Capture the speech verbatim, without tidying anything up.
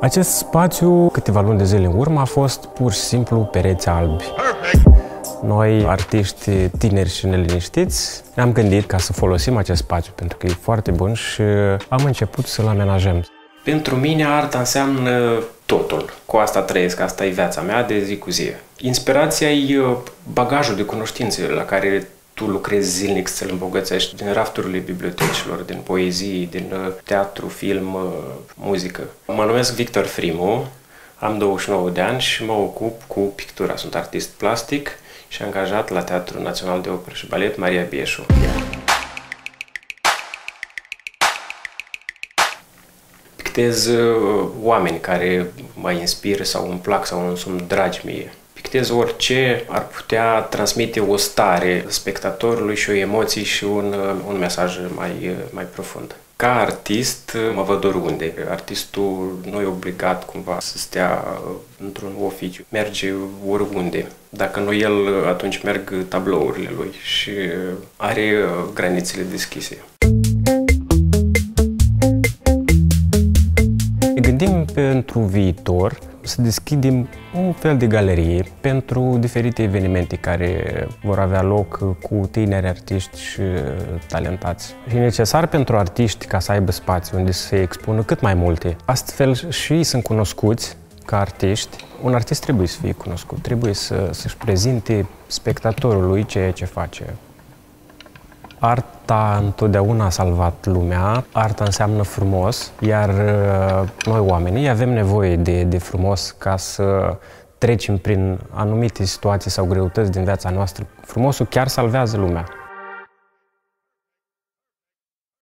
Acest spațiu, câteva luni de zile în urmă, a fost pur și simplu pereți albi. Noi, artiști tineri și neliniștiți, ne-am gândit ca să folosim acest spațiu, pentru că e foarte bun și am început să-l amenajăm. Pentru mine, arta înseamnă totul. Cu asta trăiesc, asta e viața mea de zi cu zi. Inspirația e bagajul de cunoștințe la care tu lucrezi zilnic să-l îmbogățești din rafturile bibliotecilor, din poezii, din teatru, film, muzică. Mă numesc Victor Frimu, am douăzeci și nouă de ani și mă ocup cu pictura. Sunt artist plastic și angajat la Teatrul Național de Operă și Balet Maria Biesu. Pictez oameni care mă inspiră sau îmi plac sau îmi sunt dragi mie. Pictez orice ar putea transmite o stare spectatorului și o emoție și un, un mesaj mai, mai profund. Ca artist mă văd oriunde. Artistul nu e obligat cumva să stea într-un oficiu. Merge oriunde. Dacă nu el, atunci merg tablourile lui și are granițele deschise. Ne gândim pentru viitor să deschidem un fel de galerie pentru diferite evenimente care vor avea loc cu tineri artiști și talentați. E necesar pentru artiști ca să aibă spațiu unde să se expună cât mai multe. Astfel și ei sunt cunoscuți ca artiști. Un artist trebuie să fie cunoscut, trebuie să, să-și prezinte spectatorului ceea ce face. Arta întotdeauna a salvat lumea, arta înseamnă frumos, iar noi oamenii avem nevoie de, de frumos ca să trecem prin anumite situații sau greutăți din viața noastră. Frumosul chiar salvează lumea.